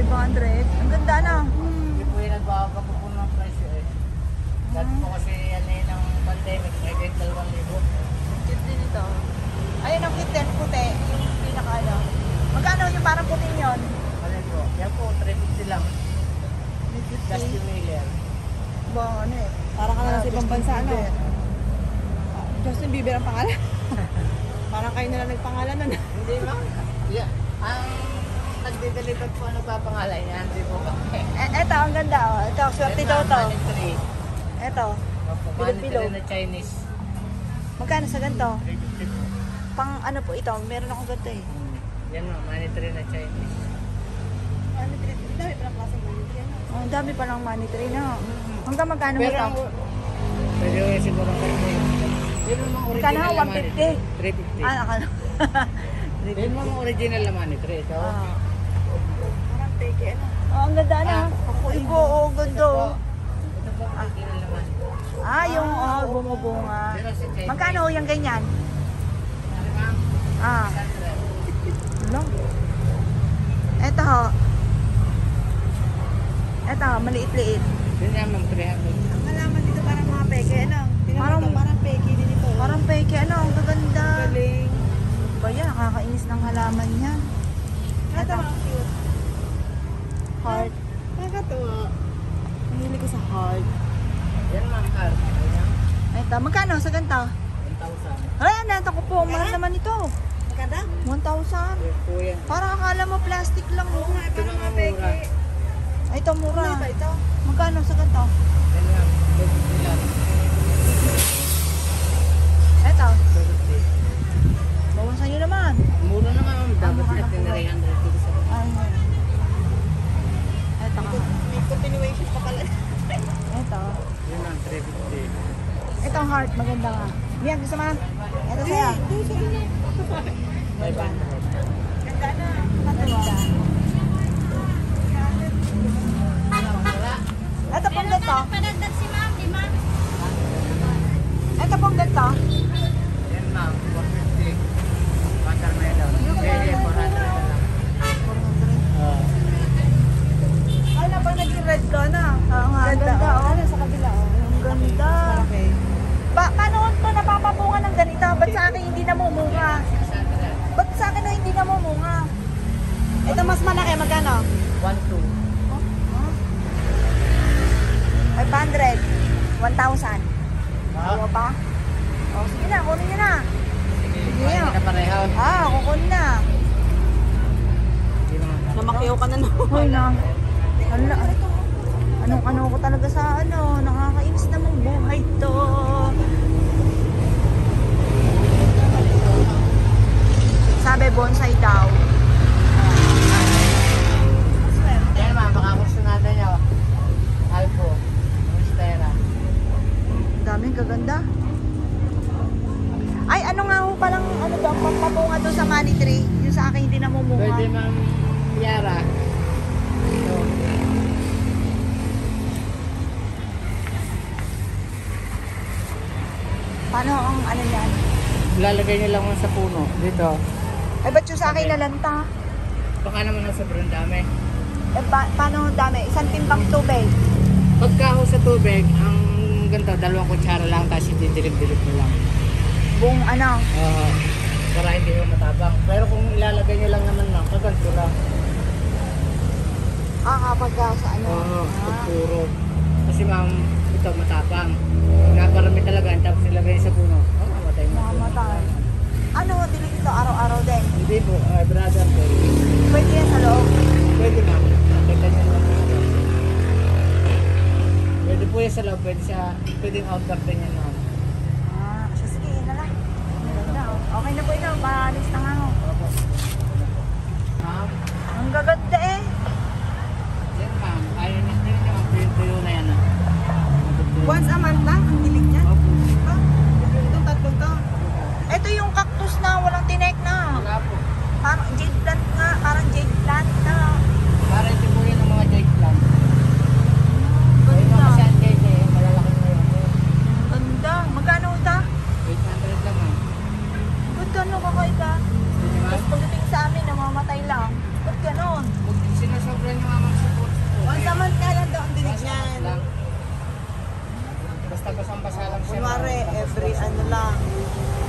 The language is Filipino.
500. Ang ganda na. Hindi po yung nagbabago po ng presyo eh. Dati po kasi yan eh ng pandemic, may kahit 2,000. Cute din ito. Ayun ang kitten, puti. Yung pinaka ano. Magkano yung parang puti yun? Ano po? Yan po, 350 lang. Dusty Wheeler. Ba, ano eh. Parang ka na sa ibang bansa, ano? Justin Bieber ang pangalan. Parang kayo na lang nagpangalan nun. Hindi ma'am. Yeah. Ang nagde-deliver po ano pa pangalan niya, hindi po kami. Eto, ang ganda oh. Ito, swerte daw to. Eto. Pilipilo na Chinese. Magkano sa ganito? 350 po. Pang ano po ito? Meron akong ganito eh. Yan ma'am, money tree na Chinese. Ano, dami pa ng klaseng ganito yan. Oh, ang dami pa ng money tree na. Hanggang magkano mo Pero ito? ang pwede ko siguro kayo mo yung yun ang mga Magkano? original na money 150? tree. 350. Ah, akala. Yun mga original na money tree. Ito. Ah. Parang peke, ano? Oh, ang ganda na. Ah, Ibo, oh, ganda. oh. Ito po ang original na money tree. Ah, yung oh, bumubunga. Pero sa Chinese. Magkano yung ganyan? Ano ma'am? Ah, 100. lang. Eto ho. Eto, maliit-liit. Yun yan ma'am, 300. Ang halaman dito parang mga peke, ano? Tingnan mo Parang- ito, parang peke din ito. Parang peke, ano, ang gaganda. galing. Ba yan, nakakainis ng halaman niya. Ito, ang cute. Heart. Nakakatuwa. Mahilig ko sa heart. Yan ma'am, card. Ayan. Eto, magkano sa ganito? 1,000. Ay, nata ko po, mahal naman ito. Maganda? 1,000. Yan po yan. Parang akala mo plastic lang. Oo nga, parang mga peke. Ay, ito mura. Ano ba ito? Magkano sa ganito? Yan ma'am, 250 lang. Eto, 250. bawasan nyo naman. Mura naman ma'am, dapat mura na natin po. na 300 dito sa Ay, eto ka. May continuation pa pala. Eto. Yun ma'am, 350. Ito ang heart, maganda nga. Yan, gusto mo? Ito sa'yo. Puso na. 500. Ganda na. Ganda. Wala. Ito pong ganito. Padagdag si ma'am, di ma'am? Ito pong ganito. Yan ma'am, 450. Watermelon. Pwede, 400 na lang. Ay, na pag naging red ka na. Oo nga, ganda. Oh. Ano sa kabila? Oh. Ang ganda. Okay. Paano ito napapapunga ng ganito? Ba't sa akin hindi namumunga? 600. Ba't sa akin na hindi namumunga? Ito mas malaki, magkano? 1,200. 500. 1,000. Ayaw Ah, pa? O, sige na, kunin nyo na. sige, kuhanin na pareho. Ah, kukunin na. Hindi naman. Namakiyaw ka na no. Hoy na. Hala. Anong-ano ko talaga sa ano. Nakakainis namang buhay to. Sabi bonsai daw. Yan ma'am, baka gusto natin nyo. Alpo. Monstera. Ang daming gaganda. Ay, ano nga ho palang ano daw, pampapunga doon sa money tree. Yung sa akin hindi namumunga. Pwede ma'am, Yara. Ito. Paano ang ano yan? Lalagay nyo lang sa puno. Dito. Ay, ba't yung sa akin nalanta? Baka naman nasa sobrang dami. Eh, paano dami? Isang timbang tubig. Pagkaho sa tubig, ang ganito, 2 kutsara lang, tapos ididilip-dilip mo lang. Buong ano. Para hindi mo matabang. Pero kung ilalagay nyo lang naman lang, kaganto lang. Kapag sa ano. Pagpuro. Kasi ma'am, ito matapang. Naparami talaga, tapos nilagay sa puno. Mamatay mo. Mamamatay. Ano, dili ito araw-araw din. Hindi po, brother po. Pwede yan sa loob. Pwede ma'am. Nakita nyo lang. Pwede po yan sa loob, pwedeng outdoor din yan ma'am. Sige, yun na lang. Ganda, oh. Okay na po ito, maalis na nga ako. Ma'am, Ang gaganda eh. yan ma'am. Ayaw nyo ma'am, tuyo na yan. Once a month lang, ang hilig niya. Opo. Itong tatlong to. Ito yung cactus na walang tinek na. Wala po. Parang jade plant nga, parang jade plant na. Para ito po yun ang mga jade plant. Ay, Ganda. mga saan jade eh, malalaki na yun. Ganda. Magkano ito? 800 lang ma'am. Ba't gano'n kakaiba? Hindi ma'am. Tapos pagdating sa amin, namamatay lang. Ba't gano'n? basta basang-basa lang siya. Kunwari, Tapos every basa. ano lang,